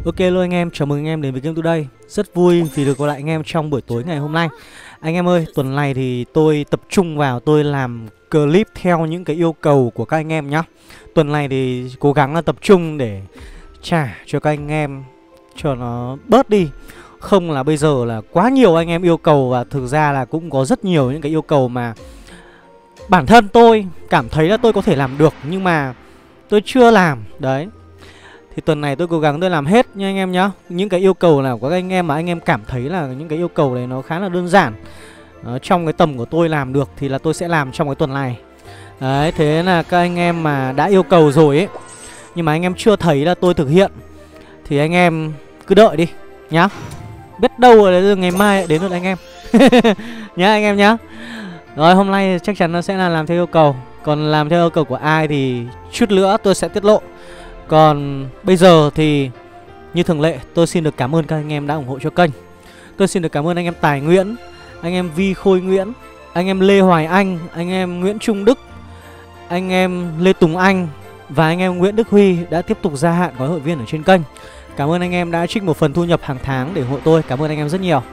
Ok luôn anh em, chào mừng anh em đến với Game Today. Rất vui vì được gặp lại anh em trong buổi tối ngày hôm nay. Anh em ơi, tuần này thì tôi tập trung vào tôi làm clip theo những cái yêu cầu của các anh em nhá. Tuần này thì cố gắng là tập trung để trả cho các anh em cho nó bớt đi. Không là bây giờ là quá nhiều anh em yêu cầu, và thực ra là cũng có rất nhiều những cái yêu cầu mà bản thân tôi cảm thấy là tôi có thể làm được nhưng mà tôi chưa làm. Đấy. Thì tuần này tôi cố gắng tôi làm hết nha anh em nhá. Những cái yêu cầu nào của các anh em mà anh em cảm thấy là những cái yêu cầu này nó khá là đơn giản, trong cái tầm của tôi làm được thì là tôi sẽ làm trong cái tuần này. Đấy, thế là các anh em mà đã yêu cầu rồi ấy, nhưng mà anh em chưa thấy là tôi thực hiện thì anh em cứ đợi đi nhá. Biết đâu là ngày mai đến lượt anh em. Nhá anh em nhá. Rồi hôm nay chắc chắn nó sẽ là làm theo yêu cầu. Còn làm theo yêu cầu của ai thì chút nữa tôi sẽ tiết lộ. Còn bây giờ thì như thường lệ, tôi xin được cảm ơn các anh em đã ủng hộ cho kênh. Tôi xin được cảm ơn anh em Tài Nguyễn, anh em Vi Khôi Nguyễn, anh em Lê Hoài Anh, anh em Nguyễn Trung Đức, anh em Lê Tùng Anh và anh em Nguyễn Đức Huy đã tiếp tục gia hạn gói hội viên ở trên kênh. Cảm ơn anh em đã trích một phần thu nhập hàng tháng để ủng hộ tôi. Cảm ơn anh em rất nhiều.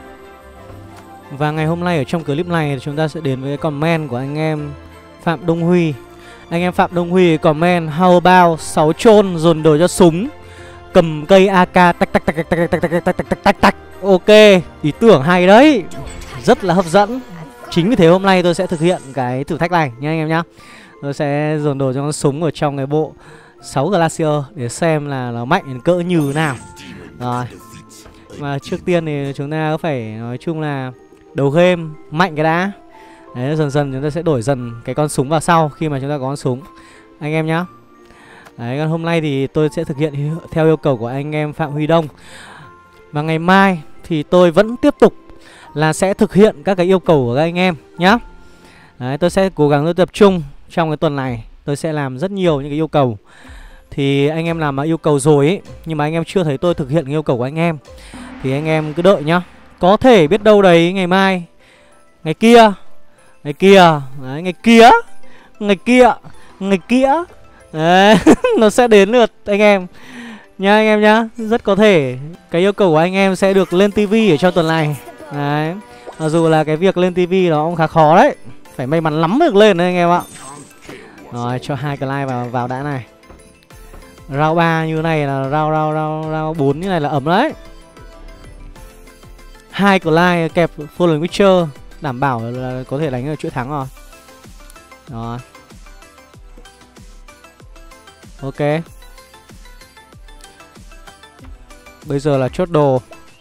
Và ngày hôm nay ở trong clip này chúng ta sẽ đến với comment của anh em Phạm Đông Huy. Anh em Phạm Đông Huy comment how about 6 chôn dồn đồ cho súng, cầm cây AK tách tách tách tách tách tách tách tách tách tách. Ok, ý tưởng hay đấy, rất là hấp dẫn. Chính vì thế hôm nay tôi sẽ thực hiện cái thử thách này nha anh em nhá. Tôi sẽ dồn đồ cho con súng ở trong cái bộ 6 Glacier để xem là nó mạnh đến cỡ như nào. Rồi. Mà trước tiên thì chúng ta phải nói chung là đầu game mạnh cái đã. Đấy, dần dần chúng ta sẽ đổi dần cái con súng vào sau khi mà chúng ta có con súng anh em nhá. Đấy, còn hôm nay thì tôi sẽ thực hiện theo yêu cầu của anh em Phạm Huy Đông. Và ngày mai thì tôi vẫn tiếp tục là sẽ thực hiện các cái yêu cầu của các anh em nhá. Đấy, tôi sẽ cố gắng tôi tập trung trong cái tuần này. Tôi sẽ làm rất nhiều những cái yêu cầu. Thì anh em làm mà yêu cầu rồi ấy, nhưng mà anh em chưa thấy tôi thực hiện cái yêu cầu của anh em thì anh em cứ đợi nhá. Có thể biết đâu đấy ngày mai, ngày kia, ngày kia, đấy, ngày kia, ngày kia, ngày kia. Đấy, nó sẽ đến lượt anh em nha anh em nhá. Rất có thể cái yêu cầu của anh em sẽ được lên tivi ở trong tuần này. Đấy, mặc dù là cái việc lên tivi nó cũng khá khó đấy, phải may mắn lắm được lên đấy anh em ạ. Rồi cho 2 cái like vào đã này. Round 3 như này là round 4 như này là ấm đấy. 2 cái like kẹp Fallen Witcher đảm bảo là có thể đánh được chuỗi thắng rồi. Rồi. Ok. Bây giờ là chốt đồ.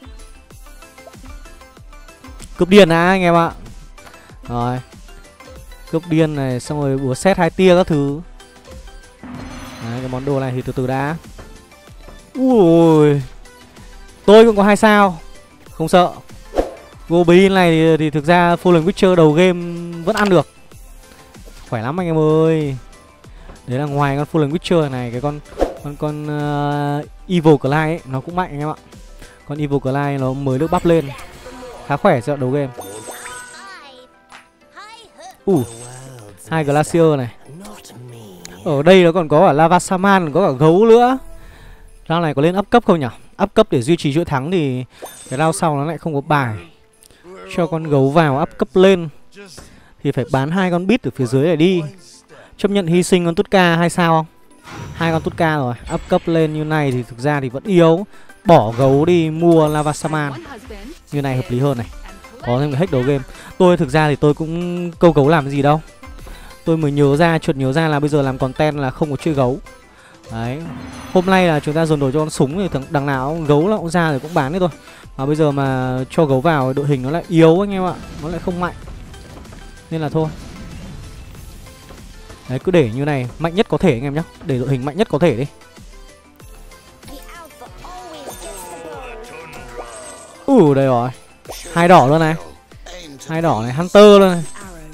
Cướp điên á anh em ạ. Rồi. Cướp điên này, xong rồi búa xét 2 tia các thứ. Đấy, cái món đồ này thì từ từ đã. Ui. Tôi cũng có 2 sao. Không sợ. Goblin này thì thực ra Fallen Witcher đầu game vẫn ăn được. Khỏe lắm anh em ơi. Đấy là ngoài con Fallen Witcher này, cái con Evil Clyde ấy, nó cũng mạnh anh em ạ. Con Evil Clyde nó mới được buff lên, khá khỏe cho đầu game. 2 Glacier này. Ở đây nó còn có cả Lava Shaman, có cả gấu nữa. Round này có lên up cấp không nhỉ? Up cấp để duy trì chuỗi thắng thì cái round sau nó lại không có bài cho con gấu vào up cấp lên thì phải bán 2 con bit ở phía dưới để đi. Chấp nhận hy sinh con Tutka 2 sao không? 2 con Tutka rồi, up cấp lên như này thì thực ra thì vẫn yếu. Bỏ gấu đi mua Lava Shaman như này hợp lý hơn này. Có thêm cái hack đầu game. Tôi thực ra thì tôi cũng câu gấu làm cái gì đâu. Tôi mới nhớ ra, chợt nhớ ra là bây giờ làm content là không có chơi gấu. Đấy. Hôm nay là chúng ta dồn đồ cho con súng thì đằng nào gấu nó cũng ra rồi cũng bán đấy thôi. Mà bây giờ mà cho gấu vào đội hình nó lại yếu anh em ạ. Nó lại không mạnh. Nên là thôi. Đấy, cứ để như này, mạnh nhất có thể anh em nhé. Để đội hình mạnh nhất có thể đi. Đây rồi. 2 đỏ luôn này. 2 đỏ này, Hunter luôn này.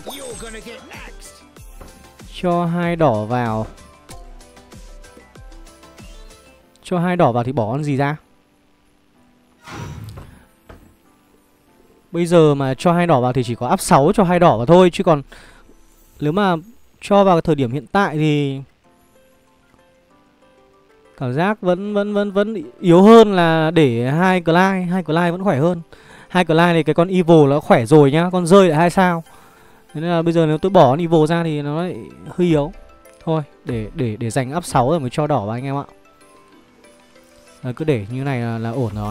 Cho 2 đỏ vào. Cho 2 đỏ vào thì bỏ con gì ra? Bây giờ mà cho 2 đỏ vào thì chỉ có up 6 cho 2 đỏ vào thôi. Chứ còn nếu mà cho vào thời điểm hiện tại thì Cảm giác vẫn yếu hơn là để hai Clyde vẫn khỏe hơn. Hai Clyde thì cái con Evil nó khỏe rồi nhá, con rơi lại 2 sao. Thế nên là bây giờ nếu tôi bỏ con Evil ra thì nó lại hơi yếu. Thôi, để dành up 6 rồi mới cho đỏ vào anh em ạ. Đấy, cứ để như này là ổn rồi.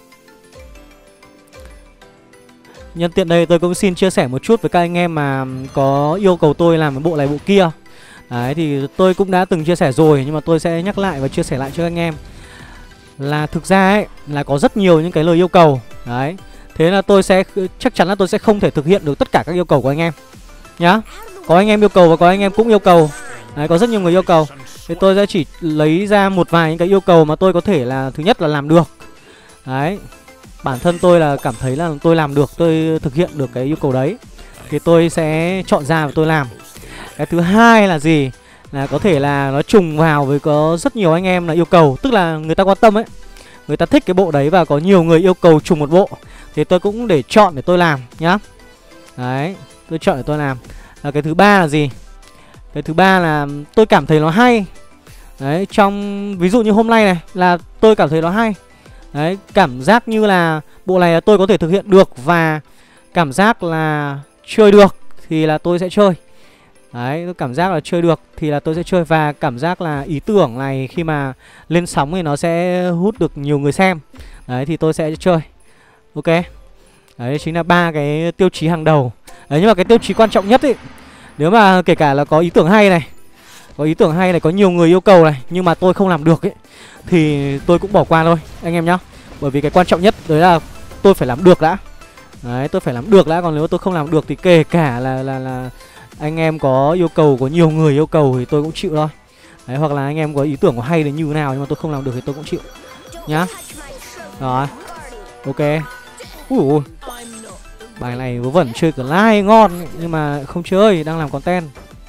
Nhân tiện đây tôi cũng xin chia sẻ một chút với các anh em mà có yêu cầu tôi làm cái bộ này bộ kia. Đấy thì tôi cũng đã từng chia sẻ rồi, nhưng mà tôi sẽ nhắc lại và chia sẻ lại cho anh em. Là thực ra ấy, là có rất nhiều những cái lời yêu cầu. Đấy, thế là tôi sẽ chắc chắn là tôi sẽ không thể thực hiện được tất cả các yêu cầu của anh em nhá. Có anh em yêu cầu và có anh em cũng yêu cầu. Đấy, có rất nhiều người yêu cầu. Thì tôi sẽ chỉ lấy ra một vài những cái yêu cầu mà tôi có thể là thứ nhất là làm được. Đấy, bản thân tôi là cảm thấy là tôi làm được, tôi thực hiện được cái yêu cầu đấy thì tôi sẽ chọn ra và tôi làm. Cái thứ hai là gì? Là có thể là nó trùng vào với có rất nhiều anh em là yêu cầu, tức là người ta quan tâm ấy, người ta thích cái bộ đấy và có nhiều người yêu cầu trùng một bộ thì tôi cũng để chọn để tôi làm nhá. Đấy, tôi chọn để tôi làm. Cái thứ ba là gì? Cái thứ ba là tôi cảm thấy nó hay. Đấy, trong ví dụ như hôm nay này là tôi cảm thấy nó hay. Đấy, cảm giác như là bộ này là tôi có thể thực hiện được và cảm giác là chơi được thì là tôi sẽ chơi. Đấy, tôi cảm giác là chơi được thì là tôi sẽ chơi. Và cảm giác là ý tưởng này khi mà lên sóng thì nó sẽ hút được nhiều người xem. Đấy, thì tôi sẽ chơi. Ok. Đấy, chính là 3 cái tiêu chí hàng đầu. Đấy, nhưng mà cái tiêu chí quan trọng nhất ấy, nếu mà kể cả là có ý tưởng hay này, có ý tưởng hay này, có nhiều người yêu cầu này, nhưng mà tôi không làm được ấy, thì tôi cũng bỏ qua thôi anh em nhá. Bởi vì cái quan trọng nhất đấy là tôi phải làm được đã. Đấy, tôi phải làm được đã. Còn nếu tôi không làm được thì kể cả là anh em có yêu cầu, có nhiều người yêu cầu thì tôi cũng chịu thôi. Đấy, hoặc là anh em có ý tưởng có hay đến như nào nhưng mà tôi không làm được thì tôi cũng chịu nhá. Rồi, ok. Ui, bài này vớ vẩn chơi Clyde ngon nhưng mà không chơi, đang làm content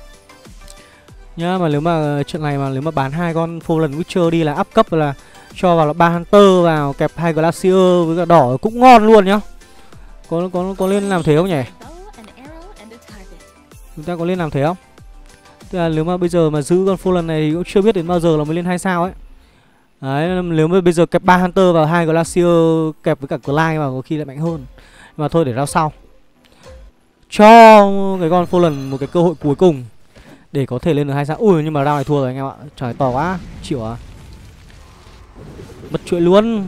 nhá. Mà nếu mà trận này mà nếu mà bán 2 con Fallen Witcher đi là up cấp là cho vào là 3 Hunter vào kẹp 2 Glacier với cả đỏ cũng ngon luôn nhá. Có lên làm thế không nhỉ? Chúng ta có lên làm thế không? Tức là nếu mà bây giờ mà giữ con Fallen này thì cũng chưa biết đến bao giờ là mới lên 2 sao ấy. Đấy, nếu mà bây giờ kẹp 3 Hunter vào 2 Glacier kẹp với cả Clyde vào có khi lại mạnh hơn. Nhưng mà thôi để round sau. Cho cái con Fallen một cái cơ hội cuối cùng để có thể lên được 2 sao. Ui, nhưng mà round này thua rồi anh em ạ. Trời, to quá, chịu à. Bật chuỗi luôn.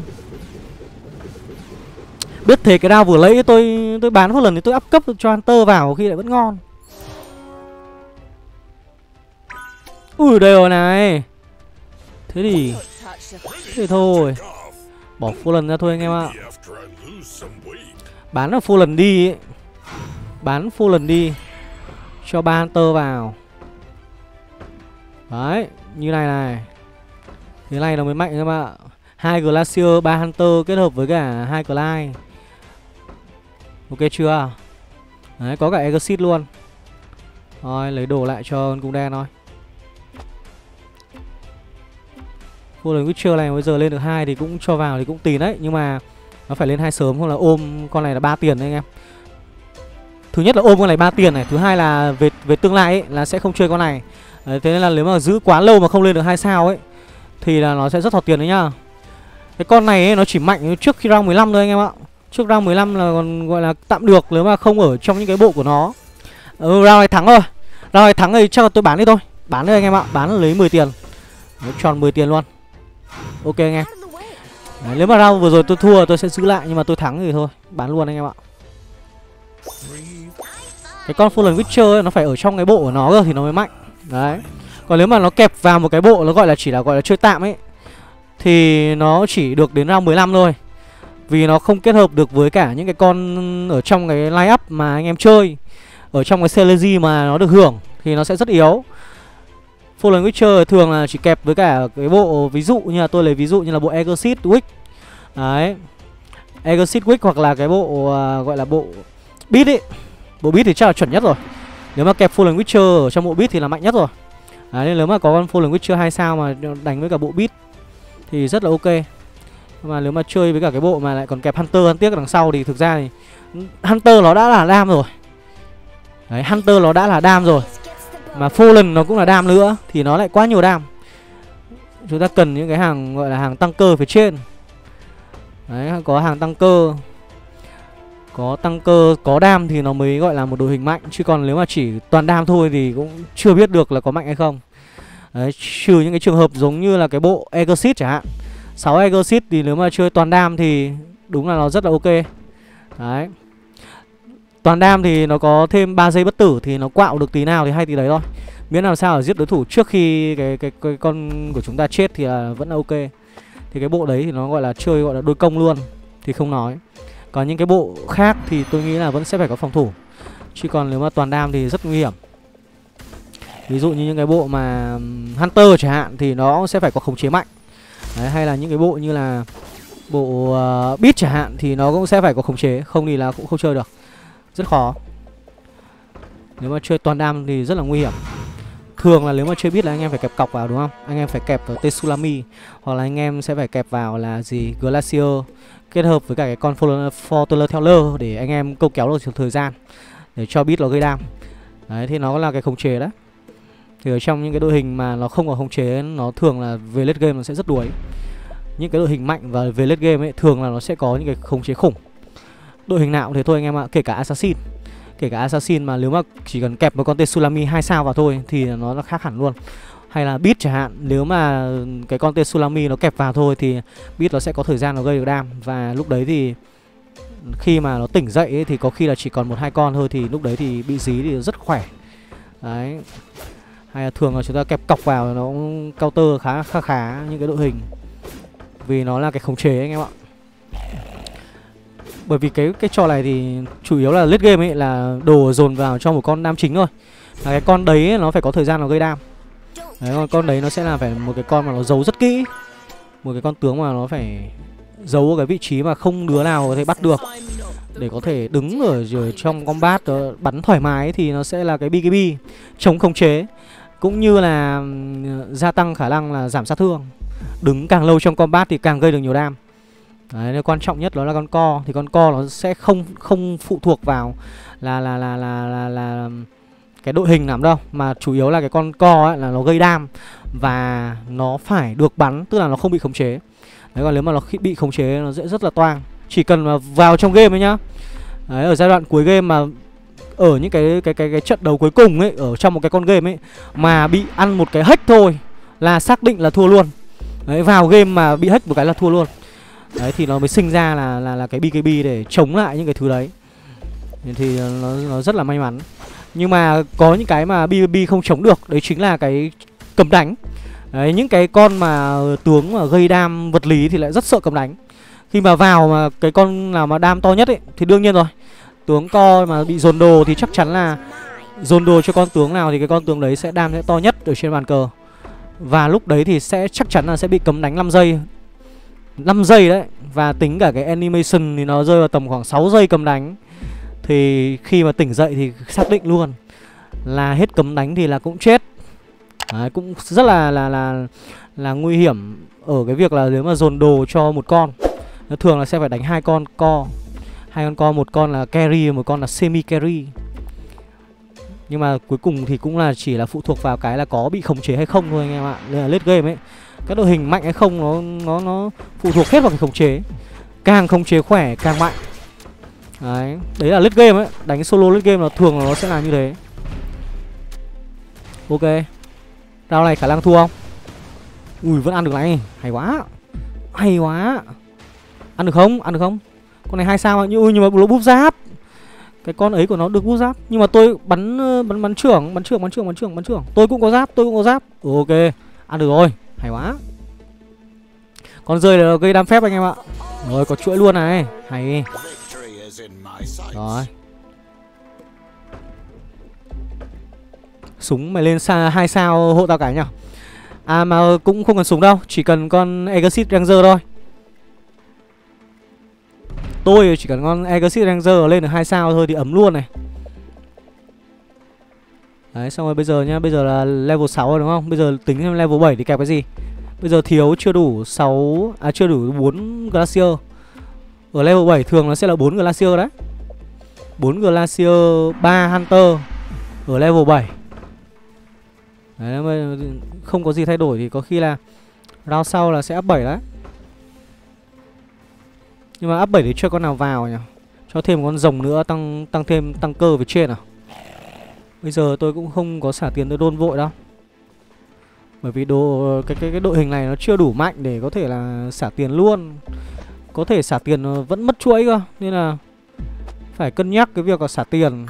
Biết thế cái round vừa lấy tôi bán Fallen thì tôi up cấp cho Hunter vào khi lại vẫn ngon. Ui, đây rồi này. Thế thì thôi, bỏ Fallen ra thôi anh em ạ. Bán là Fallen đi ấy. Bán Fallen đi, cho 3 Hunter vào. Đấy, như này này. Thế này nó mới mạnh các bạn ạ. 2 Glacier, 3 Hunter kết hợp với cả 2 Clyde. Ok chưa? Đấy, có cả Exit luôn. Rồi, lấy đồ lại cho con cung đen thôi. Fallen Witcher này bây giờ lên được 2 thì cũng cho vào thì cũng tìn đấy. Nhưng mà nó phải lên 2 sớm, không là ôm con này là 3 tiền đấy anh em. Thứ nhất là ôm con này 3 tiền này. Thứ hai là về tương lai ấy, là sẽ không chơi con này. Đấy, thế nên là nếu mà giữ quá lâu mà không lên được 2 sao ấy thì là nó sẽ rất thọt tiền đấy nhá. Cái con này ấy, nó chỉ mạnh trước khi round 15 thôi anh em ạ. Trước round 15 là còn gọi là tạm được nếu mà không ở trong những cái bộ của nó. Round này thắng rồi. Round này thắng thì chắc là tôi bán đi thôi. Bán đi anh em ạ, bán là lấy 10 tiền. Nó tròn 10 tiền luôn. Ok anh em. Đấy, nếu mà round vừa rồi tôi thua tôi sẽ giữ lại, nhưng mà tôi thắng thì thôi, bán luôn anh em ạ. Cái con Fallen Witcher ấy, nó phải ở trong cái bộ của nó cơ thì nó mới mạnh. Đấy. Còn nếu mà nó kẹp vào một cái bộ nó gọi là chỉ là gọi là chơi tạm ấy thì nó chỉ được đến round 15 thôi. Vì nó không kết hợp được với cả những cái con ở trong cái line up mà anh em chơi. Ở trong cái Celestia mà nó được hưởng thì nó sẽ rất yếu. Fallen Witcher thường là chỉ kẹp với cả cái bộ, ví dụ như là tôi lấy ví dụ như là bộ Exit Wick. Đấy, Exit Wick hoặc là cái bộ gọi là bộ Beat ấy. Bộ Beat thì chắc là chuẩn nhất rồi. Nếu mà kẹp Fallen Witcher ở trong bộ Beat thì là mạnh nhất rồi. Đấy, nên nếu mà có con Fallen Witcher 2 sao mà đánh với cả bộ Beat thì rất là ok. Mà nếu mà chơi với cả cái bộ mà lại còn kẹp Hunter ăn tiếc đằng sau thì thực ra thì Hunter nó đã là đam rồi. Đấy, Hunter nó đã là đam rồi. Mà Fallen nó cũng là đam nữa thì nó lại quá nhiều đam. chúng ta cần những cái hàng gọi là hàng tăng cơ phía trên. Đấy, có hàng tăng cơ, có tăng cơ, có đam thì nó mới gọi là một đội hình mạnh. Chứ còn nếu mà chỉ toàn đam thôi thì cũng chưa biết được là có mạnh hay không. Đấy, trừ những cái trường hợp giống như là cái bộ Exit chẳng hạn. 6 Exit thì nếu mà chơi toàn đam thì đúng là nó rất là ok. Đấy, toàn đam thì nó có thêm 3 giây bất tử thì nó quạo được tí nào thì hay tí đấy thôi. Miễn làm sao để giết đối thủ trước khi cái con của chúng ta chết thì là vẫn là ok. Thì cái bộ đấy thì nó gọi là chơi gọi là đôi công luôn thì không nói. Còn những cái bộ khác thì tôi nghĩ là vẫn sẽ phải có phòng thủ. Chứ còn nếu mà toàn đam thì rất nguy hiểm. Ví dụ như những cái bộ mà Hunter chẳng hạn thì nó sẽ phải có khống chế mạnh. Đấy, hay là những cái bộ như là bộ Beat chẳng hạn thì nó cũng sẽ phải có khống chế. Không thì là cũng không chơi được, rất khó. Nếu mà chơi toàn đam thì rất là nguy hiểm. Thường là nếu mà chơi Beat là anh em phải kẹp cọc vào đúng không? Anh em phải kẹp vào Tsunami. Hoặc là anh em sẽ phải kẹp vào là gì? Glacier kết hợp với cả cái con Fortuner Teller để anh em câu kéo được thời gian để cho Beat nó gây đam. Đấy, thì nó là cái khống chế đấy. Thì ở trong những cái đội hình mà nó không có khống chế, nó thường là về late game nó sẽ rất đuối. Những cái đội hình mạnh và về late game ấy thường là nó sẽ có những cái khống chế khủng. Đội hình nào cũng thế thôi anh em ạ, kể cả Assassin. Kể cả Assassin mà nếu mà chỉ cần kẹp một con Tsunami 2 sao vào thôi thì nó khác hẳn luôn. Hay là Beat chẳng hạn, nếu mà cái con Tsunami nó kẹp vào thôi thì Beat nó sẽ có thời gian nó gây được đam. Và lúc đấy thì khi mà nó tỉnh dậy ấy, thì có khi là chỉ còn 1-2 con thôi thì lúc đấy thì bị dí thì rất khỏe. Đấy. Hay là thường là chúng ta kẹp cọc vào nó cũng counter khá những cái đội hình. Vì nó là cái khống chế anh em ạ. Bởi vì cái trò này thì chủ yếu là late game ấy là đồ dồn vào cho một con đam chính thôi. Là cái con đấy ấy, nó phải có thời gian nó gây đam. Đấy, còn con đấy nó sẽ là phải một cái con mà nó giấu rất kỹ. Một cái con tướng mà nó phải giấu ở cái vị trí mà không đứa nào có thể bắt được, để có thể đứng ở trong combat bắn thoải mái thì nó sẽ là cái BKB chống khống chế, cũng như là gia tăng khả năng là giảm sát thương. Đứng càng lâu trong combat thì càng gây được nhiều đam. Đấy, quan trọng nhất đó là con co. Thì con co nó sẽ không phụ thuộc vào là cái đội hình làm đâu, mà chủ yếu là cái con co ấy là nó gây đam và nó phải được bắn, tức là nó không bị khống chế. Đấy, còn nếu mà nó bị khống chế nó sẽ rất là toang. Chỉ cần mà vào trong game ấy nhá. Đấy, ở giai đoạn cuối game mà ở những cái trận đấu cuối cùng ấy, ở trong một cái con game ấy mà bị ăn một cái hack thôi là xác định là thua luôn. Đấy, vào game mà bị hack một cái là thua luôn. Đấy, thì nó mới sinh ra là cái BKB để chống lại những cái thứ đấy. Thì nó rất là may mắn. Nhưng mà có những cái mà BKB không chống được, đấy chính là cái cầm đánh. Đấy, những cái con mà tướng mà gây đam vật lý thì lại rất sợ cầm đánh. Khi mà vào mà cái con nào mà đam to nhất ấy thì đương nhiên rồi, tướng co mà bị dồn đồ thì chắc chắn là dồn đồ cho con tướng nào thì cái con tướng đấy sẽ đam sẽ to nhất ở trên bàn cờ. Và lúc đấy thì sẽ chắc chắn là sẽ bị cấm đánh 5 giây. 5 giây đấy. Và tính cả cái animation thì nó rơi vào tầm khoảng 6 giây cấm đánh. Thì khi mà tỉnh dậy thì xác định luôn là hết cấm đánh thì là cũng chết. Đấy, cũng rất là nguy hiểm ở cái việc là nếu mà dồn đồ cho một con. Nó thường là sẽ phải đánh 2 con co. 2 con co, một con là carry, một con là semi carry. Nhưng mà cuối cùng thì cũng là chỉ là phụ thuộc vào cái là có bị khống chế hay không thôi anh em ạ. Nên là late game ấy, cái đội hình mạnh hay không nó phụ thuộc hết vào cái khống chế. Càng khống chế khỏe càng mạnh. Đấy, đấy là late game ấy. Đánh solo late game là thường là nó sẽ là như thế. Ok. Round này khả năng thua không? Ui, vẫn ăn được này. Hay quá. Hay quá. Ăn được không? Ăn được không? Con này 2 sao ạ. Nhưng mà nó búp giáp. Cái con ấy của nó được búp giáp. Nhưng mà tôi bắn trưởng. Tôi cũng có giáp. Ok. Ăn được rồi. Hay quá. Con rơi là gây đam phép anh em ạ. Rồi, có chuỗi luôn này. Hay. Rồi. Súng mày lên 2 sao hộ tao cái nhá. À mà cũng không cần súng đâu, chỉ cần con Exit Ranger thôi. Tôi chỉ cần con Exit Ranger lên được 2 sao thôi thì ấm luôn này. Đấy, xong rồi bây giờ nhá, bây giờ là level 6 rồi đúng không? Bây giờ tính thêm level 7 thì kẹp cái gì? Bây giờ thiếu chưa đủ 6, chưa đủ 4 Glacier. Ở level 7 thường nó sẽ là 4 Glacier đấy. 4 Glacier, 3 Hunter ở level 7. Đấy, không có gì thay đổi thì có khi là Round sau là sẽ up 7 đấy. Nhưng mà up 7 thì chưa con nào vào nhỉ. Cho thêm một con rồng nữa tăng thêm tăng cơ về trên à. Bây giờ tôi cũng không có xả tiền tôi đôn vội đâu. Bởi vì cái đội hình này nó chưa đủ mạnh để có thể là xả tiền luôn. Có thể xả tiền vẫn mất chuỗi cơ. Nên là phải cân nhắc cái việc là xả tiền.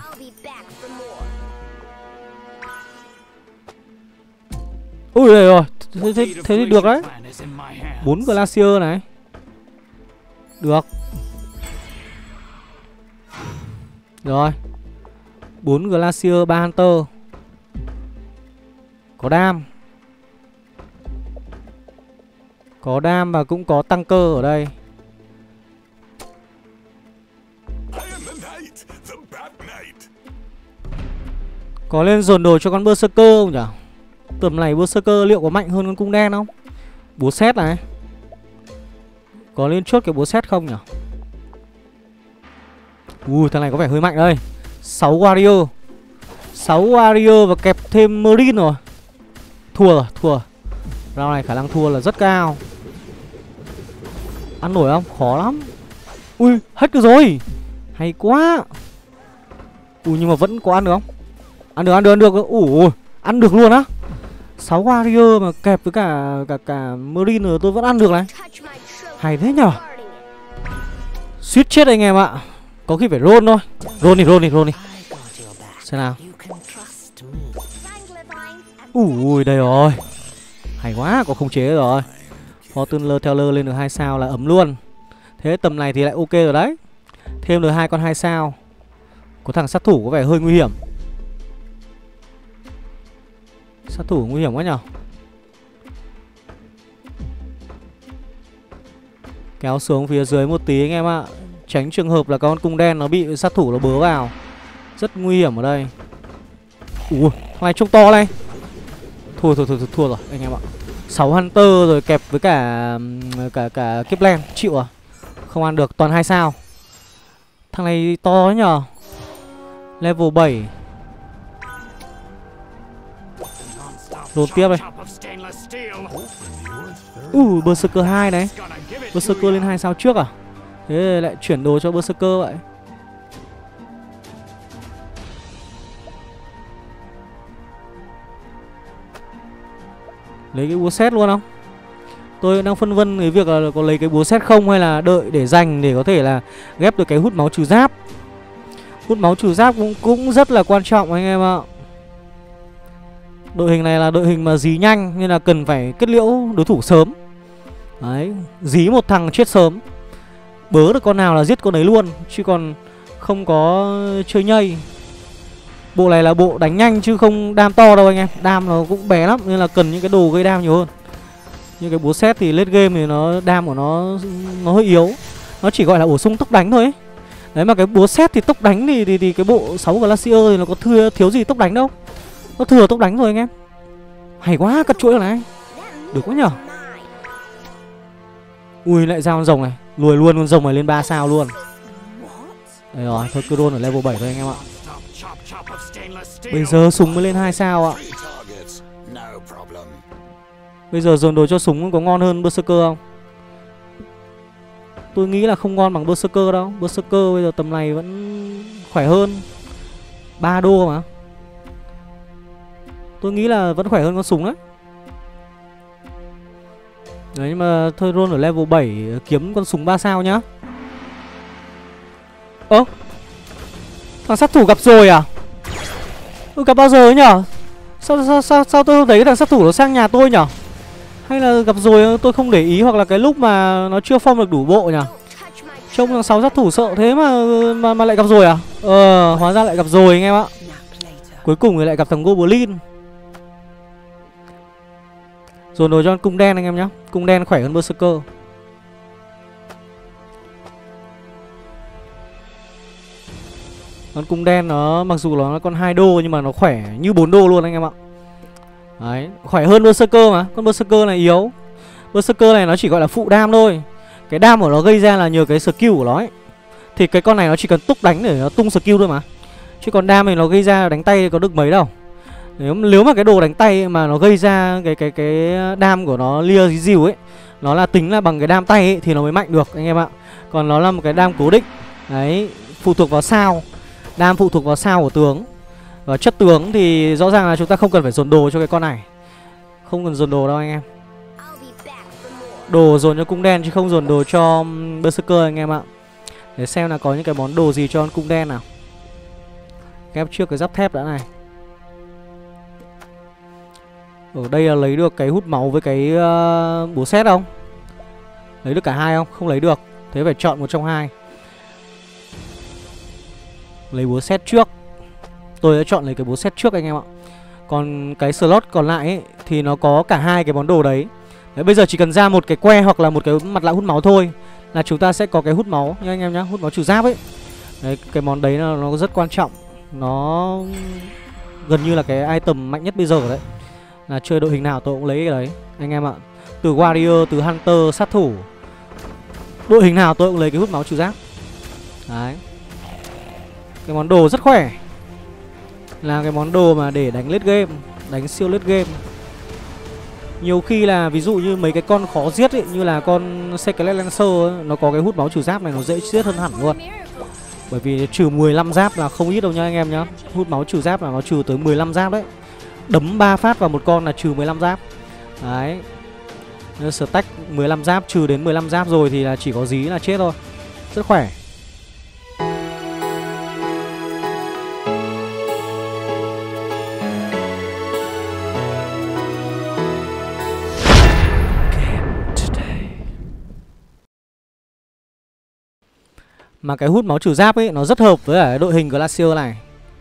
Ui đây rồi. Thế thì được đấy. 4 Glacier này. Được. Rồi 4 Glacier, 3 Hunter. Có đam. Có đam và cũng có tăng cơ ở đây. Có lên dồn đồ cho con Berserker không nhỉ? Tầm này Berserker liệu có mạnh hơn con cung đen không? Búa xét này. Có lên chốt cái búa xét không nhỉ? Thằng này có vẻ hơi mạnh đây. 6 Warrior. 6 Warrior và kẹp thêm Marine rồi. Thua rồi, thua. Round này khả năng thua là rất cao. Ăn nổi không? Khó lắm. Ui, hết được rồi. Hay quá. Nhưng mà vẫn có ăn được không? Ăn được. Ăn được luôn á. 6 Warrior mà kẹp với cả Marine rồi tôi vẫn ăn được này. Hay thế nhở. Suýt chết anh em ạ. Có khi phải roll thôi. Roll đi. Xem nào. Đây rồi. Hay quá, có khống chế rồi. Fortuner Teller lên được 2 sao là ấm luôn. Thế tầm này thì lại ok rồi đấy. Thêm được 2 con 2 sao. Có thằng sát thủ có vẻ hơi nguy hiểm. Sát thủ nguy hiểm quá nhở. Kéo xuống phía dưới một tí anh em ạ. Tránh trường hợp là con cung đen nó bị sát thủ nó bớ vào. Rất nguy hiểm ở đây. Này trông to này. Thua rồi anh em ạ. 6 Hunter rồi kẹp với cả Kepler. Chịu à. Không ăn được, toàn 2 sao. Thằng này to ấy nhờ. Level 7. Đột tiếp đây. Berserker 2 này. Berserker lên 2 sao trước à. Thế lại chuyển đồ cho Berserker vậy. Lấy cái búa xét luôn không? Tôi đang phân vân cái việc là có lấy cái búa xét không hay là đợi để dành để có thể là ghép được cái hút máu trừ giáp. Hút máu trừ giáp cũng rất là quan trọng anh em ạ. Đội hình này là đội hình mà dí nhanh nên là cần phải kết liễu đối thủ sớm. Đấy, dí một thằng chết sớm. Bớ được con nào là giết con ấy luôn. Chứ còn không có chơi nhây. Bộ này là bộ đánh nhanh chứ không đam to đâu anh em. Đam nó cũng bé lắm nên là cần những cái đồ gây đam nhiều hơn. Như cái búa xét thì late game thì nó đam của nó hơi yếu. Nó chỉ gọi là bổ sung tốc đánh thôi ấy. Đấy mà cái búa xét thì tốc đánh thì cái bộ 6 Glacier thì nó có thiếu gì tốc đánh đâu. Nó thừa tốc đánh rồi anh em. Hay quá, cắt chuỗi rồi này. Được quá nhở. Lại ra con rồng này. Lùi luôn con rồng này lên 3 sao luôn. Đây rồi, thôi cứ roll ở level 7 thôi anh em ạ. Bây giờ súng mới lên 2 sao ạ. Bây giờ dồn đồ cho súng có ngon hơn Berserker không? Tôi nghĩ là không ngon bằng Berserker đâu. Berserker bây giờ tầm này vẫn khỏe hơn. 3 đô mà. Tôi nghĩ là vẫn khỏe hơn con súng đấy. Đấy nhưng mà thôi roll ở level 7 kiếm con súng 3 sao nhá. Thằng sát thủ gặp rồi à? Gặp bao giờ ấy nhở? Sao tôi không thấy cái thằng sát thủ nó sang nhà tôi nhở? Hay là gặp rồi tôi không để ý, hoặc là cái lúc mà nó chưa form được đủ bộ nhỉ? Trông thằng 6 sát thủ sợ thế mà lại gặp rồi à? Hóa ra lại gặp rồi anh em ạ. Cuối cùng thì lại gặp thằng Goblin. Dồn đồ cho con cung đen anh em nhá. Cung đen khỏe hơn Berserker. Con cung đen nó mặc dù nó là con 2 đô nhưng mà nó khỏe như 4 đô luôn anh em ạ. Đấy, khỏe hơn Berserker mà. Con Berserker này yếu. Berserker này nó chỉ gọi là phụ đam thôi. Cái đam của nó gây ra là nhờ cái skill của nó ấy. Thì cái con này nó chỉ cần túc đánh để nó tung skill thôi mà. Chứ còn đam này nó gây ra đánh tay có được mấy đâu. Nếu mà cái đồ đánh tay mà nó gây ra cái đam của nó lia dí dìu ấy, nó là tính là bằng cái đam tay ấy thì nó mới mạnh được anh em ạ. Còn nó là một cái đam cố định. Đấy, phụ thuộc vào sao. Đam phụ thuộc vào sao của tướng. Và chất tướng thì rõ ràng là chúng ta không cần phải dồn đồ cho cái con này. Không cần dồn đồ đâu anh em. Đồ dồn cho cung đen chứ không dồn đồ cho Berserker anh em ạ. Để xem là có những cái món đồ gì cho con cung đen nào. Ghép trước cái giáp thép đã này. Ở đây là lấy được cái hút máu với cái búa sét không? Lấy được cả hai không? Không lấy được. Thế phải chọn một trong hai. Lấy búa sét trước. Tôi đã chọn lấy cái búa sét trước anh em ạ. Còn cái slot còn lại ấy, thì nó có cả hai cái món đồ đấy. Đấy, bây giờ chỉ cần ra một cái que hoặc là một cái mặt nạ hút máu thôi là chúng ta sẽ có cái hút máu nha anh em nhá, hút máu trừ giáp ấy. Đấy, cái món đấy nó rất quan trọng. Nó gần như là cái item mạnh nhất bây giờ đấy. Là chơi đội hình nào tôi cũng lấy cái đấy anh em ạ. Từ warrior, từ hunter, sát thủ, đội hình nào tôi cũng lấy cái hút máu trừ giáp. Đấy. Cái món đồ rất khỏe. Là cái món đồ mà để đánh late game, đánh siêu late game. Nhiều khi là ví dụ như mấy cái con khó giết ấy, như là con Skelet Lancer ấy, nó có cái hút máu trừ giáp này nó dễ giết hơn hẳn luôn. Bởi vì trừ 15 giáp là không ít đâu nha anh em nhá. Hút máu trừ giáp là nó trừ tới 15 giáp đấy. Đấm 3 phát vào một con là trừ 15 giáp. Đấy. Nếu stack 15 giáp trừ đến 15 giáp rồi thì là chỉ có dí là chết thôi. Rất khỏe. Mà cái hút máu trừ giáp ấy nó rất hợp với cái đội hình Glacier này.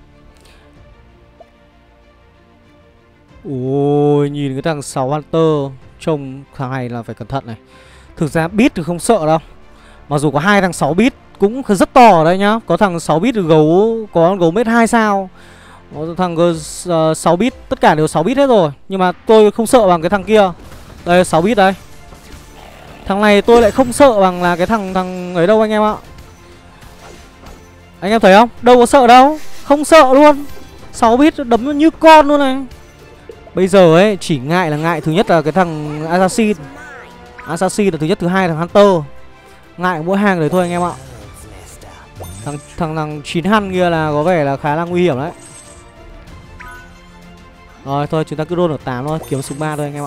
Ôi, nhìn cái thằng 6 Hunter, trông thằng này là phải cẩn thận này. Thực ra beat thì không sợ đâu. Mặc dù có hai thằng 6 beat cũng rất to ở đây nhá. Có thằng 6 beat gấu, có con gấu mét 2 sao. Có thằng 6 beat, tất cả đều 6 beat hết rồi. Nhưng mà tôi không sợ bằng cái thằng kia. Đây 6 beat đây. Thằng này tôi lại không sợ bằng là cái thằng ấy đâu anh em ạ. Anh em thấy không? Đâu có sợ đâu. Không sợ luôn. 6 bit đấm như con luôn này. Bây giờ ấy chỉ ngại là ngại thứ nhất là cái thằng Assassin. Assassin là thứ nhất, thứ hai là thằng Hunter. Ngại mỗi hàng đấy thôi anh em ạ. Thằng 9 Hun kia là có vẻ là khá là nguy hiểm đấy. Rồi thôi chúng ta cứ roll ở 8 thôi, kiếm súng 3 thôi anh em ạ.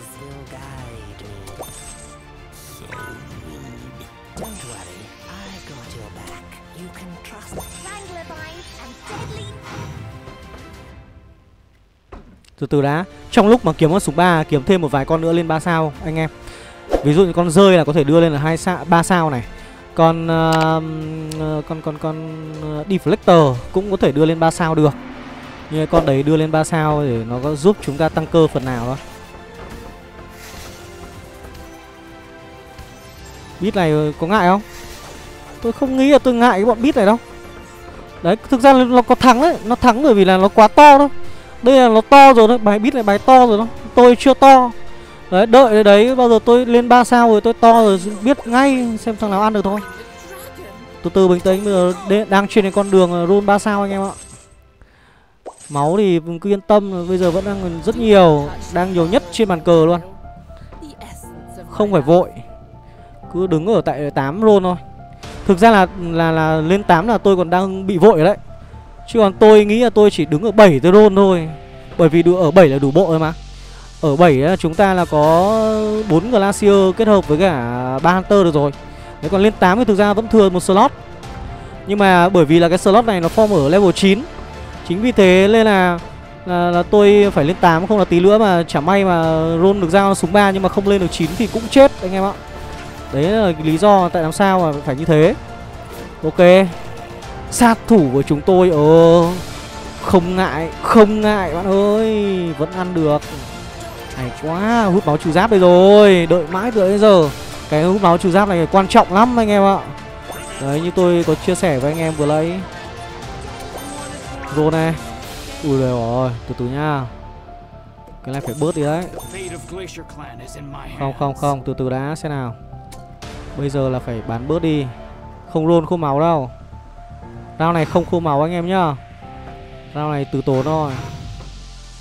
Từ từ đã. Trong lúc mà kiếm con súng 3, kiếm thêm một vài con nữa lên 3 sao anh em. Ví dụ như con rơi là có thể đưa lên là 3 sao này. Con Deflector cũng có thể đưa lên 3 sao được. Nhưng con đấy đưa lên 3 sao để nó có giúp chúng ta tăng cơ phần nào thôi. Beat này có ngại không? Tôi không nghĩ là tôi ngại cái bọn beat này đâu. Đấy, thực ra nó có thắng đấy. Nó thắng bởi vì là nó quá to thôi. Đây là nó to rồi đấy, bài beat này bài to rồi đó. Tôi chưa to. Đấy, đợi đấy, bao giờ tôi lên 3 sao rồi tôi to rồi biết ngay xem thằng nào ăn được thôi. Từ từ bình tĩnh, bây giờ đang trên cái con đường roll 3 sao anh em ạ. Máu thì cứ yên tâm, bây giờ vẫn đang rất nhiều, đang nhiều nhất trên bàn cờ luôn. Không phải vội. Cứ đứng ở tại 8 roll thôi. Thực ra là lên 8 là tôi còn đang bị vội đấy. Chứ còn tôi nghĩ là tôi chỉ đứng ở 7 tôi roll thôi. Bởi vì ở 7 là đủ bộ rồi mà. Ở 7 chúng ta là có 4 Glacier kết hợp với cả 3 Hunter được rồi. Đấy, còn lên 8 thì thực ra vẫn thừa một slot. Nhưng mà bởi vì là cái slot này nó form ở level 9. Chính vì thế nên là tôi phải lên 8. Không là tí nữa mà chả may mà roll được ra súng 3 nhưng mà không lên được 9 thì cũng chết anh em ạ. Đấy là lý do tại làm sao mà phải như thế. Ok. Sát thủ của chúng tôi không ngại bạn ơi, vẫn ăn được. Hay quá, hút máu trừ giáp đây rồi, đợi mãi từ bây giờ. Cái hút máu trừ giáp này quan trọng lắm anh em ạ. Đấy, như tôi có chia sẻ với anh em vừa lấy. Rô này. Ui rồi rồi, từ từ nha. Cái này phải bớt đi đấy. Không, từ từ đã xem nào. Bây giờ là phải bán bớt đi. Không roll khô máu đâu. Round này không khô máu anh em nhá. Round này từ tốn thôi.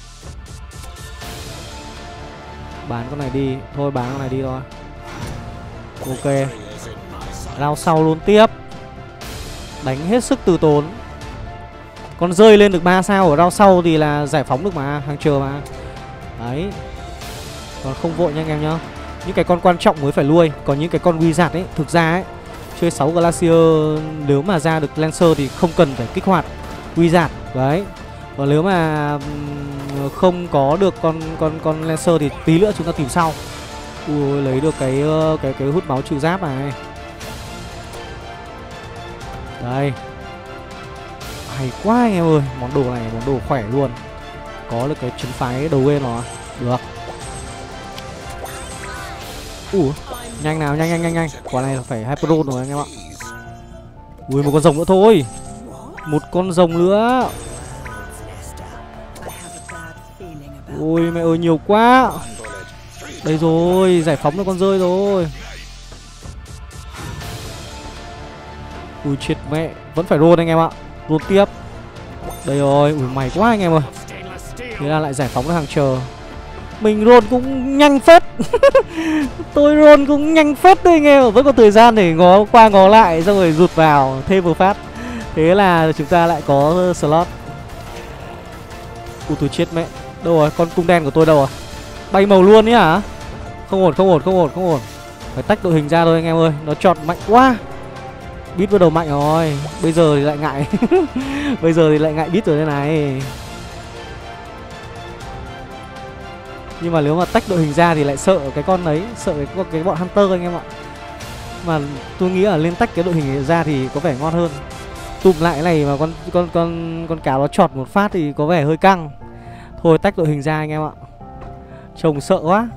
Bán con này đi. Thôi bán con này đi thôi. Ok. Round sau luôn tiếp. Đánh hết sức từ tốn. Con rơi lên được 3 sao ở round sau thì là giải phóng được mà, hàng chờ mà. Đấy. Còn không vội nha anh em nhá. Những cái con quan trọng mới phải nuôi. Còn những cái con wizard ấy, thực ra ấy, chơi 6 Glacier nếu mà ra được Lancer thì không cần phải kích hoạt wizard. Đấy. Còn nếu mà không có được con Lancer thì tí nữa chúng ta tìm sau. Ui, lấy được cái hút máu trừ giáp này. Đây. Hay quá anh em ơi. Món đồ này món đồ khỏe luôn. Có được cái trứng phái đầu game nó. Được. Nhanh nào, nhanh. Quả này là phải Hyperon rồi anh em ạ. Ui, một con rồng nữa thôi. Một con rồng nữa. Ui mẹ ơi, nhiều quá. Đây rồi, giải phóng được con rơi rồi. Ui chết mẹ, vẫn phải roll anh em ạ. Roll tiếp. Đây rồi, ui mày quá anh em ơi. Thế là lại giải phóng được hàng chờ. Mình roll cũng nhanh phết. Tôi roll cũng nhanh phết đấy anh em. Vẫn có thời gian để ngó qua ngó lại, xong rồi rụt vào thêm một phát. Thế là chúng ta lại có slot. Ui tôi chết mẹ. Đâu rồi, con cung đen của tôi đâu rồi? Bay màu luôn ấy hả? Không ổn. Phải tách đội hình ra thôi anh em ơi. Nó chọt mạnh quá. Beat bắt đầu mạnh rồi. Bây giờ thì lại ngại. Bây giờ thì lại ngại beat rồi thế này. Nhưng mà nếu mà tách đội hình ra thì lại sợ cái con đấy. Sợ cái bọn Hunter anh em ạ. Mà tôi nghĩ là lên tách cái đội hình ra thì có vẻ ngon hơn. Tụm lại cái này mà con cáo nó chọt một phát thì có vẻ hơi căng. Thôi tách đội hình ra anh em ạ. Trông sợ quá.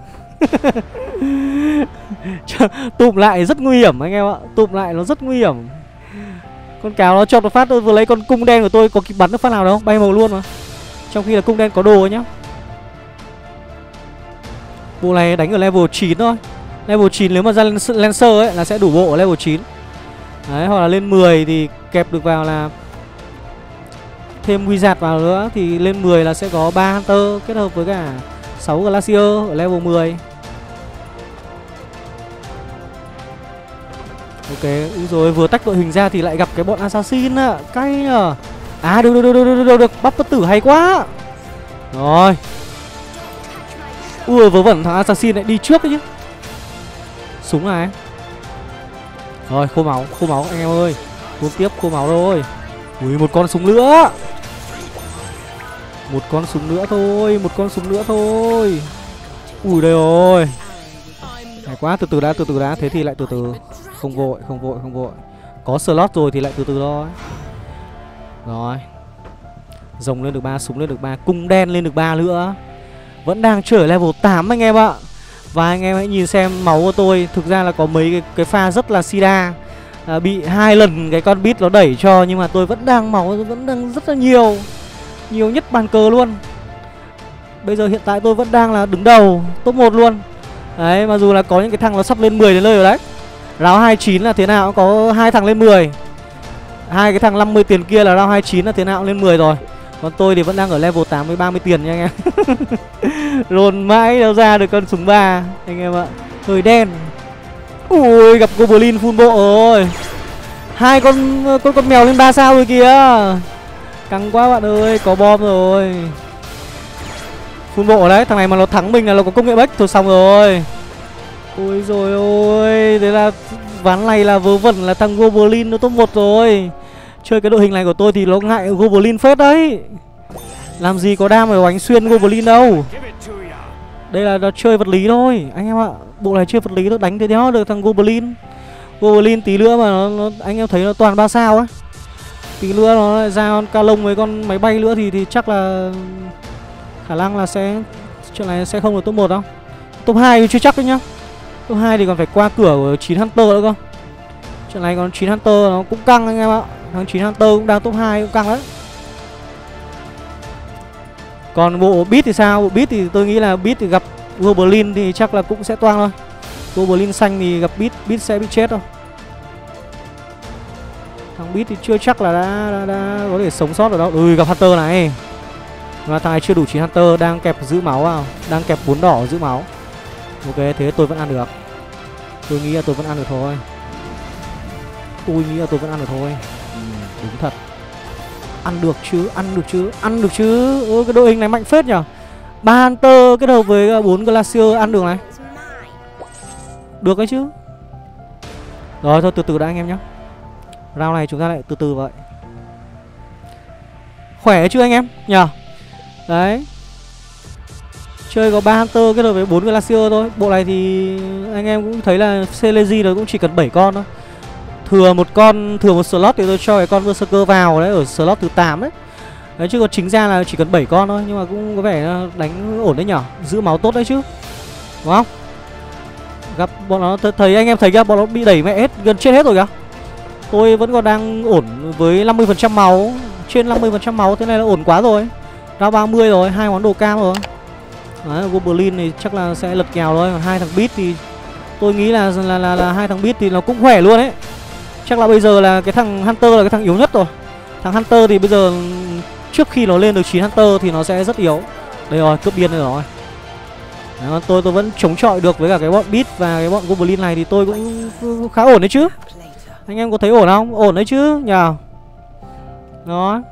Tụm lại rất nguy hiểm anh em ạ. Tụm lại nó rất nguy hiểm. Con cáo nó chọt một phát, tôi vừa lấy con cung đen của tôi có kịp bắn được phát nào đâu, bay màu luôn mà. Trong khi là cung đen có đồ ấy nhá. Bộ này đánh ở level 9 thôi. Level 9 nếu mà ra Lancer ấy là sẽ đủ bộ ở level 9. Đấy, hoặc là lên 10 thì kẹp được vào là thêm wizard vào nữa thì lên 10 là sẽ có 3 Hunter kết hợp với cả 6 Glacier ở level 10. Ok, rồi vừa tách đội hình ra thì lại gặp cái bọn assassin ạ. Cay nhờ. À được, bắp bất tử hay quá. Rồi. Ui vớ vẩn thằng assassin lại đi trước ấy chứ. Súng này. Rồi khô máu anh em ơi. Cuốn tiếp khô máu thôi. Ui một con súng nữa. Một con súng nữa thôi. Ui đây rồi. Hay quá, từ từ đã. Thế thì lại từ từ. Không vội. Có slot rồi thì lại từ từ thôi. Rồi. Rồng lên được 3, súng lên được 3, cung đen lên được 3 nữa. Vẫn đang chơi ở level 8 anh em ạ. Và anh em hãy nhìn xem máu của tôi. Thực ra là có mấy cái pha rất là sida. Bị 2 lần cái con beat nó đẩy cho. Nhưng mà tôi vẫn đang máu, vẫn đang rất là nhiều. Nhiều nhất bàn cờ luôn. Bây giờ hiện tại tôi vẫn đang là đứng đầu top 1 luôn. Đấy, mặc dù là có những cái thằng nó sắp lên 10 đến nơi rồi đấy. Round 29 là thế nào cũng có 2 thằng lên 10. 2 cái thằng 50 tiền kia là round 29 là thế nào cũng lên 10 rồi. Còn tôi thì vẫn đang ở level 8 với 30 tiền nha anh em. Roll mãi đâu ra được con súng 3 anh em ạ. Hơi đen. Ui gặp Goblin full bộ rồi. 2 con mèo lên 3 sao rồi kìa. Căng quá bạn ơi, có bom rồi. Full bộ đấy, thằng này mà nó thắng mình là nó có công nghệ bách thôi xong rồi. Ôi rồi ôi, thế là ván này là vớ vẩn là thằng Goblin nó top 1 rồi. Chơi cái đội hình này của tôi thì nó ngại Goblin phết đấy. Làm gì có đam mà đánh xuyên Goblin đâu. Đây là nó chơi vật lý thôi anh em ạ. Bộ này chơi vật lý nó đánh thế đó được thằng Goblin. Goblin tí nữa mà nó anh em thấy nó toàn 3 sao á. Tí nữa nó lại ra con ca lông với con máy bay nữa thì chắc là khả năng là chuyện này sẽ không được top 1 đâu. Top 2 thì chưa chắc đấy nhá. Top 2 thì còn phải qua cửa của 9 Hunter nữa cơ. Chuyện này còn 9 Hunter nó cũng căng anh em ạ. Thằng 9 Hunter cũng đang top 2 cũng căng đấy. Còn bộ Beat thì sao? Bộ Beat thì tôi nghĩ là Beat thì gặp Goblin thì chắc là cũng sẽ toang thôi. Goblin xanh thì gặp Beat sẽ bị chết thôi. Thằng Beat thì chưa chắc là đã có thể sống sót ở đâu. Gặp Hunter này. Mà thằng này chưa đủ 9 Hunter đang kẹp giữ máu vào, đang kẹp 4 đỏ giữ máu. Ok, thế tôi vẫn ăn được. Tôi nghĩ là tôi vẫn ăn được thôi. Tôi nghĩ là tôi vẫn ăn được thôi. Đúng thật. Ăn được chứ, ăn được chứ, ăn được chứ. Cái đội hình này mạnh phết nhở. 3 Hunter kết hợp với 4 Glacier ăn được này. Được đấy chứ. Rồi thôi từ từ đã anh em nhé. Round này chúng ta lại từ từ vậy. Khỏe chứ anh em nhờ. Đấy. Chơi có 3 Hunter kết hợp với 4 Glacier thôi. Bộ này thì anh em cũng thấy là Celesi nó cũng chỉ cần 7 con thôi. Thừa một slot thì tôi cho cái con Berserker vào đấy, ở slot thứ 8 đấy. Đấy chứ còn chính ra là chỉ cần 7 con thôi, nhưng mà cũng có vẻ đánh ổn đấy nhở. Giữ máu tốt đấy chứ. Đúng không? Gặp bọn nó thấy anh em thấy kìa, bọn nó bị đẩy mẹ hết, gần chết hết rồi kìa. Tôi vẫn còn đang ổn với 50% máu, trên 50% máu, thế này là ổn quá rồi. Ra 30 rồi, 2 món đồ cam rồi. Đấy, Goblin thì chắc là sẽ lật kèo thôi, còn 2 thằng Beat thì tôi nghĩ là 2 thằng Beat thì nó cũng khỏe luôn ấy. Chắc là bây giờ là cái thằng Hunter là cái thằng yếu nhất rồi. Thằng Hunter thì bây giờ trước khi nó lên được 9 Hunter thì nó sẽ rất yếu. Đây rồi, cướp điên rồi. Đấy, tôi vẫn chống chọi được với cả cái bọn Beat và cái bọn Goblin này thì tôi cũng khá ổn đấy chứ. Anh em có thấy ổn không? Ổn đấy chứ nhờ. Đó.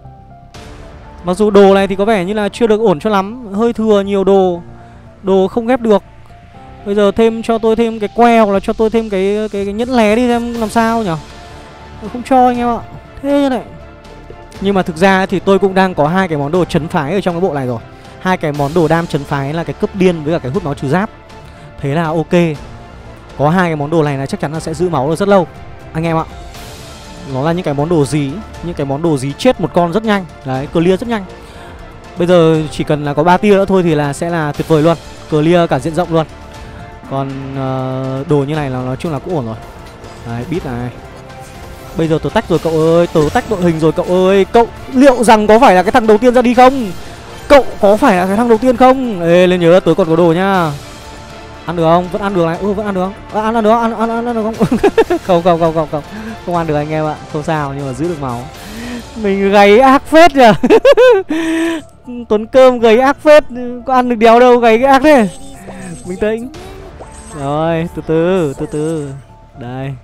Mặc dù đồ này thì có vẻ như là chưa được ổn cho lắm, hơi thừa nhiều đồ. Đồ không ghép được. Bây giờ cho tôi thêm cái que hoặc là cho tôi thêm cái nhẫn lé đi xem làm sao nhở. Không cho anh em ạ. Thế như này. Nhưng mà thực ra thì tôi cũng đang có 2 cái món đồ trấn phái ở trong cái bộ này rồi. 2 cái món đồ đam trấn phái là cái cướp điên với cả cái hút máu trừ giáp. Thế là ok. Có 2 cái món đồ này là chắc chắn là sẽ giữ máu được rất lâu anh em ạ. Nó là những cái món đồ gì, những cái món đồ gì chết một con rất nhanh. Đấy, clear rất nhanh. Bây giờ chỉ cần là có 3 tia nữa thôi thì là sẽ là tuyệt vời luôn. Clear cả diện rộng luôn. Còn đồ như này là nói chung là cũng ổn rồi. Đấy, Beat này. Bây giờ tớ tách rồi cậu ơi, tớ tách đội hình rồi cậu ơi. Cậu liệu rằng có phải là cái thằng đầu tiên ra đi không? Cậu có phải là cái thằng đầu tiên không? Ê, lên nhớ tớ còn có đồ nhá. Ăn được không? Vẫn ăn được này. Vẫn ăn được không? Ăn được không? Ăn được không? Không ăn được anh em ạ. Không sao, nhưng mà giữ được máu. Mình gầy ác phết nhỉ. Tuấn Cơm gầy ác phết. Có ăn được đéo đâu, gầy cái ác thế. Bình tĩnh. Rồi, từ từ. Đây.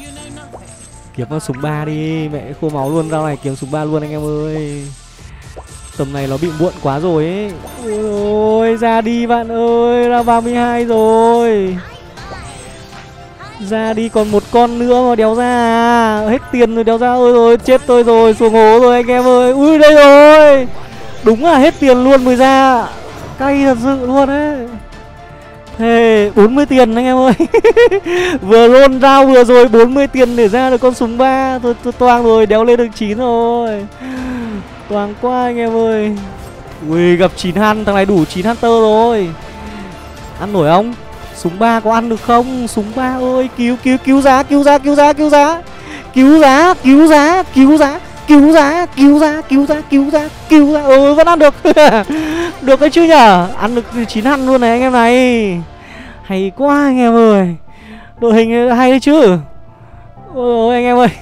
Kiếm con súng 3 đi, mẹ khô máu luôn, rau này kiếm súng 3 luôn anh em ơi. Tầm này nó bị muộn quá rồi ấy. Ôi ôi, ra đi bạn ơi, ra 32 rồi. Ra đi, còn một con nữa mà đéo ra à. Hết tiền rồi đéo ra. Ôi rồi chết tôi rồi, xuống hố rồi anh em ơi. Ui đây rồi. Đúng là hết tiền luôn mới ra. Cay thật sự luôn ấy. Hey, 40 tiền anh em ơi. Vừa roll rao vừa rồi 40 tiền để ra được con súng 3. Tôi toang rồi, đéo lên được 9 rồi. Toang quá anh em ơi. Ui, gặp 9 Hun, thằng này đủ 9 Hunter rồi. Ăn nổi không? Súng 3 có ăn được không? Súng 3 ơi, cứu giá. Vẫn ăn được. Được đấy chứ nhở. Ăn được 9 Hun luôn này anh em này. Hay quá anh em ơi. Đội hình hay đấy chứ. Ôi anh em ơi.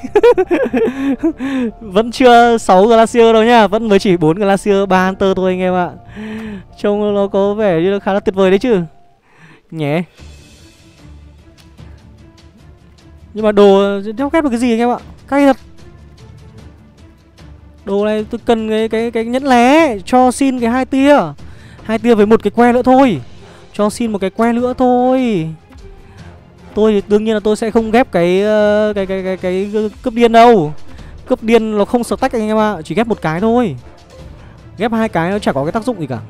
Vẫn chưa 6 Glacier đâu nhá. Vẫn mới chỉ 4 Glacier 3 Hunter thôi anh em ạ. Trông nó có vẻ như khá là tuyệt vời đấy chứ nhé. Nhưng mà đồ đéo ghép được cái gì anh em ạ. Cay thật. Đồ này tôi cần cái nhẫn lé. Cho xin cái 2 tia. 2 tia với một cái que nữa thôi. Cho xin một cái que nữa thôi. Tôi thì đương nhiên là tôi sẽ không ghép cái cướp điên đâu. Cướp điên nó không stack anh em ạ. Chỉ ghép một cái thôi. Ghép 2 cái nó chả có cái tác dụng gì cả.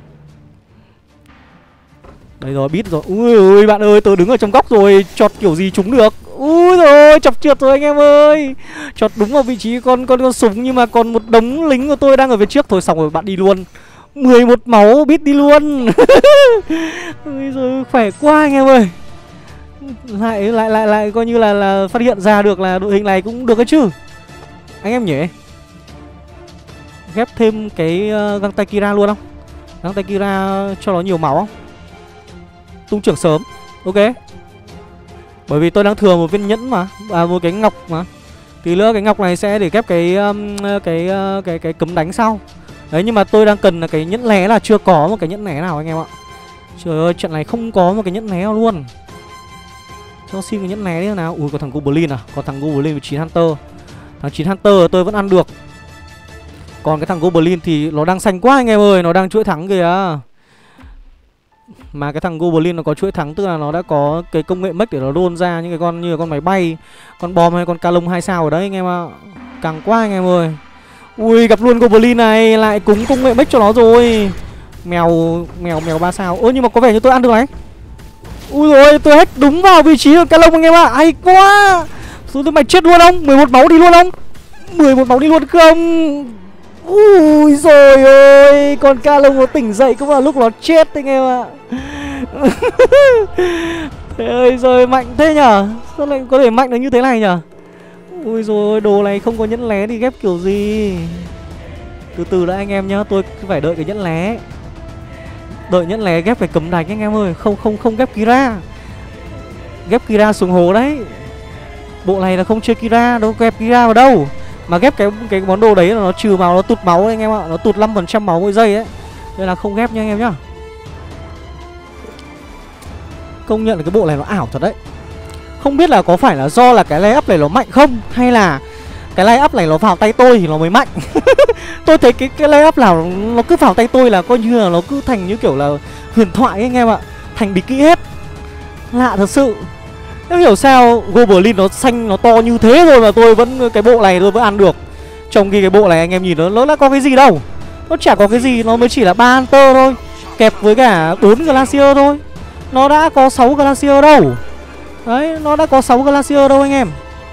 Đây rồi, Beat rồi. Ui ơi bạn ơi, tớ đứng ở trong góc rồi. Chọt kiểu gì trúng được. Ui rồi, chọc trượt rồi anh em ơi. Chọt đúng vào vị trí con súng. Nhưng mà còn một đống lính của tôi đang ở phía trước. Thôi xong rồi, bạn đi luôn. 11 máu, Beat đi luôn. Ui rồi, khỏe quá anh em ơi. Lại coi như là phát hiện ra được là đội hình này cũng được cái chứ anh em nhỉ. Ghép thêm cái găng tay Kira luôn không? Găng tay Kira cho nó nhiều máu không? Tung trưởng sớm. Ok. Bởi vì tôi đang thừa một viên nhẫn mà, một cái ngọc mà. Tí nữa cái ngọc này sẽ để ghép cái cấm đánh sau. Đấy, nhưng mà tôi đang cần là cái nhẫn lé, là chưa có một cái nhẫn lé nào anh em ạ. Trời ơi, trận này không có một cái nhẫn né nào luôn. Cho xin cái nhẫn né đi nào. Ui, có thằng Goblin à? Có thằng Goblin với 9 Hunter. Thằng 9 Hunter tôi vẫn ăn được. Còn cái thằng Goblin thì nó đang xanh quá anh em ơi. Nó đang chuỗi thắng kìa. Mà cái thằng Goblin nó có chuỗi thắng, tức là nó đã có cái công nghệ mech để nó đôn ra những cái con như là con máy bay, con bom hay con ca lông 2 sao ở đấy anh em ạ. Càng quá anh em ơi. Ui, gặp luôn Goblin này. Lại cúng công nghệ mech cho nó rồi. Mèo 3 sao. Ơ nhưng mà có vẻ như tôi ăn được này. Ui rồi, tôi hack đúng vào vị trí của ca lông anh em ạ. Hay quá. Tôi mày chết luôn không? 11 máu đi luôn không? 11 máu đi luôn không? Ui rồi ơi, con ca lông nó tỉnh dậy cũng vào lúc nó chết anh em ạ. Thế ơi rồi, mạnh thế nhở? Sao lại có thể mạnh được như thế này nhở? Ui rồi, đồ này không có nhẫn lé thì ghép kiểu gì? Từ từ đã anh em nhá, tôi phải đợi cái nhẫn lé. Đợi nhẫn lé ghép phải cấm đạch anh em ơi. Không ghép Kira. Ghép Kira xuống hồ đấy. Bộ này là không chơi Kira, đâu ghép Kira vào đâu. Mà ghép cái món đồ đấy là nó trừ máu, nó tụt máu anh em ạ. Nó tụt 5% máu mỗi giây ấy. Nên là không ghép nha anh em nhá. Công nhận là cái bộ này nó ảo thật đấy. Không biết là có phải là do là cái layup này nó mạnh không, hay là cái layup này nó vào tay tôi thì nó mới mạnh. Tôi thấy cái layup nào nó cứ vào tay tôi là coi như là nó cứ thành như kiểu là huyền thoại ấy, anh em ạ. Thành bí kỹ hết. Lạ thật sự. Em hiểu sao Goblin nó xanh nó to như thế rồi mà tôi vẫn, cái bộ này tôi vẫn ăn được. Trong khi cái bộ này anh em nhìn nó đã có cái gì đâu. Nó chả có cái gì, nó mới chỉ là 3 Hunter thôi, kẹp với cả 4 Glacier thôi. Nó đã có 6 Glacier đâu. Đấy, nó đã có 6 Glacier đâu anh em.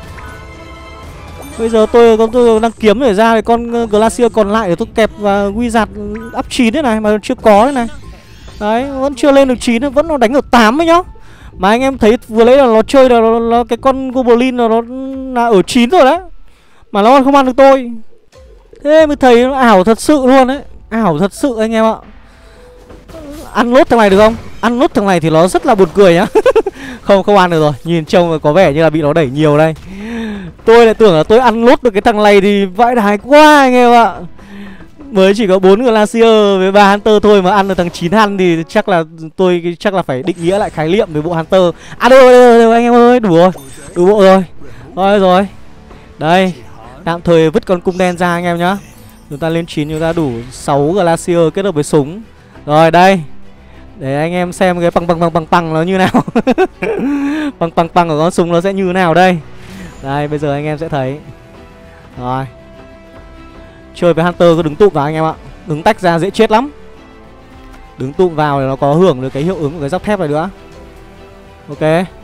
Bây giờ tôi đang kiếm để ra cái con Glacier còn lại để tôi kẹp và Wizard up 9 thế này mà chưa có thế này. Đấy, vẫn chưa lên được 9, vẫn nó đánh ở 8 ấy nhá. Mà anh em thấy vừa lấy là nó chơi là nó cái con Goblin nó là ở 9 rồi đấy. Mà nó còn không ăn được tôi. Thế mới thấy nó ảo thật sự luôn đấy. Ảo thật sự anh em ạ. Ăn nốt thằng này được không? Ăn nốt thằng này thì nó rất là buồn cười nhá. Không ăn được rồi. Nhìn trông có vẻ như là bị nó đẩy nhiều đây. Tôi lại tưởng là tôi ăn nốt được cái thằng này thì vãi đái quá anh em ạ. Mới chỉ có 4 Glacier với 3 Hunter thôi mà ăn được thằng 9 Hun thì chắc là tôi phải định nghĩa lại khái niệm với bộ Hunter. À đâu anh em ơi, đủ rồi. Đủ bộ rồi. Rồi. Đây, tạm thời vứt con cung đen ra anh em nhá. Chúng ta lên 9, chúng ta đủ 6 Glacier kết hợp với súng. Rồi đây. Để anh em xem cái bằng nó như nào. Bằng của con súng nó sẽ như nào đây. Đây, bây giờ anh em sẽ thấy. Rồi. Chơi với Hunter cứ đứng tụm vào anh em ạ. Đứng tách ra dễ chết lắm. Đứng tụm vào thì nó có hưởng được cái hiệu ứng của cái giáp thép này nữa. Ok.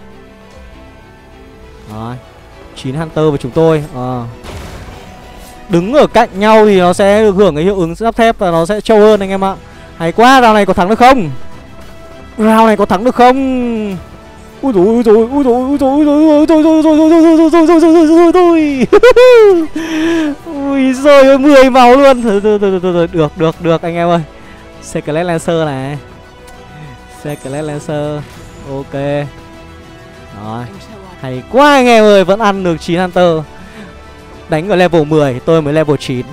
Rồi 9 Hunter với chúng tôi. Đứng ở cạnh nhau thì nó sẽ được hưởng cái hiệu ứng giáp thép và nó sẽ trâu hơn anh em ạ. Hay quá, round này có thắng được không? Round này có thắng được không? Ui dồi ui dồi ui dồi ui dồi ui dồi ui dồi ui giời 10 máu luôn. Được anh em ơi. Secret Lancer này. Secret Lancer. Ok. Rồi. Hay quá anh em ơi, vẫn ăn được 9 Hunter. Đánh ở level 10, tôi mới level 9.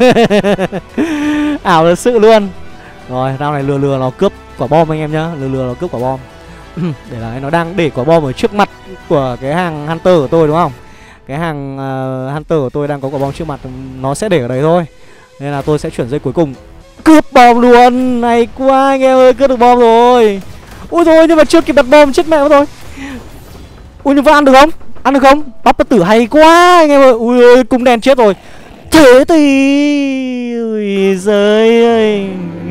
Ảo thật sự luôn. Rồi, round này lừa nó cướp quả bom anh em nhá, lừa nó cướp quả bom. Để là nó đang để quả bom ở trước mặt của cái hàng Hunter của tôi đúng không? Cái hàng Hunter của tôi đang có quả bom trước mặt, nó sẽ để ở đấy thôi. Nên là tôi sẽ chuyển dây cuối cùng. Cướp bom luôn, hay quá anh em ơi, cướp được bom rồi. Ui rồi nhưng mà chưa kịp đặt bom chết mẹ mất rồi. Ui nhưng vẫn ăn được không? Ăn được không? Bắp bất tử hay quá anh em ơi. Ui ơi, cung đen chết rồi. Thế thì ui giời ơi.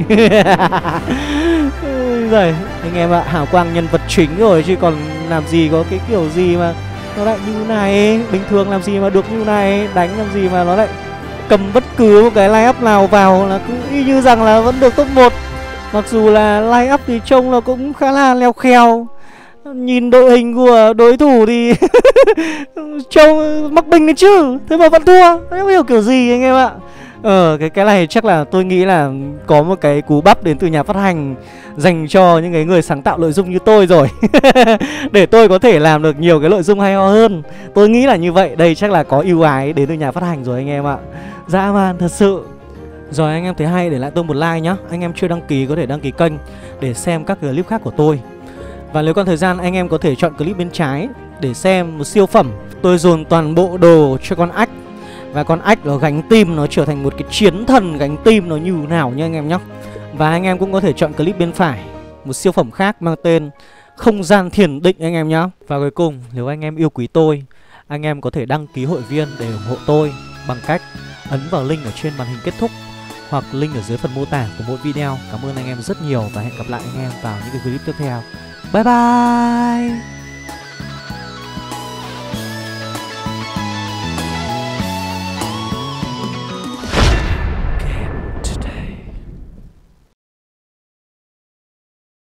Rồi anh em ạ, hào quang nhân vật chính rồi chứ còn làm gì có cái kiểu gì mà nó lại như này. Bình thường làm gì mà được như này, đánh làm gì mà nó lại cầm bất cứ một cái line-up nào vào là cứ y như rằng là vẫn được top 1. Mặc dù là line-up thì trông nó cũng khá là leo kheo. Nhìn đội hình của đối thủ thì trông mắc bình đấy chứ, thế mà vẫn thua. Không hiểu kiểu gì anh em ạ. Cái này chắc là tôi nghĩ là có một cái cú bắp đến từ nhà phát hành dành cho những cái người sáng tạo nội dung như tôi rồi. Để tôi có thể làm được nhiều cái nội dung hay ho hơn. Tôi nghĩ là như vậy. Đây chắc là có ưu ái đến từ nhà phát hành rồi anh em ạ. Dã man thật sự. Rồi anh em thấy hay để lại tôi một like nhá. Anh em chưa đăng ký có thể đăng ký kênh để xem các clip khác của tôi. Và nếu còn thời gian anh em có thể chọn clip bên trái để xem một siêu phẩm. Tôi dồn toàn bộ đồ cho con ách. Và con ách nó gánh tim, nó trở thành một cái chiến thần gánh tim nó như nào nha anh em nhé. Và anh em cũng có thể chọn clip bên phải, một siêu phẩm khác mang tên Không gian thiền định anh em nhé. Và cuối cùng, nếu anh em yêu quý tôi, anh em có thể đăng ký hội viên để ủng hộ tôi bằng cách ấn vào link ở trên màn hình kết thúc hoặc link ở dưới phần mô tả của mỗi video. Cảm ơn anh em rất nhiều và hẹn gặp lại anh em vào những cái clip tiếp theo. Bye bye.